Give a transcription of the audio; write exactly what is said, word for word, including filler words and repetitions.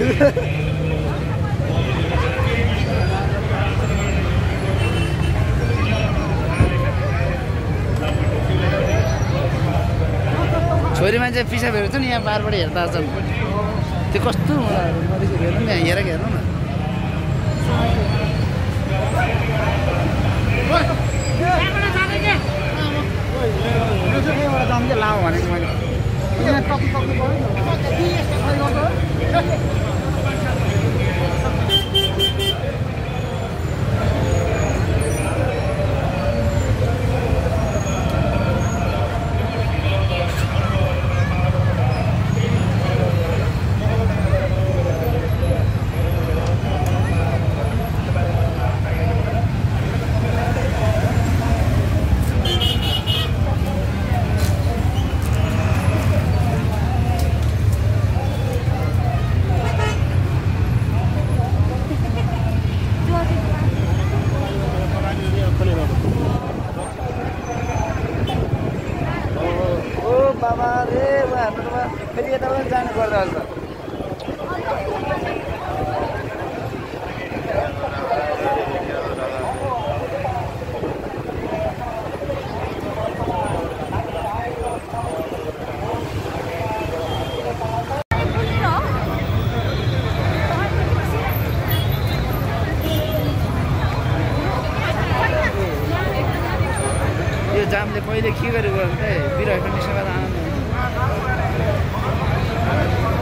छोरी मान्छे पिसाब हेर्छ नि यहाँ बारबाट हेर्दा छन् त्यो कस्तो मरिस हेर्नु नि यहाँ हेरेर हेर्नु न लाऊ भनेको मैले बाबा रे फेरि यता पनि जानु पर्दा हुन्छ यो जामले पहिले के गरेको बिराट पनि सेवा आनन्द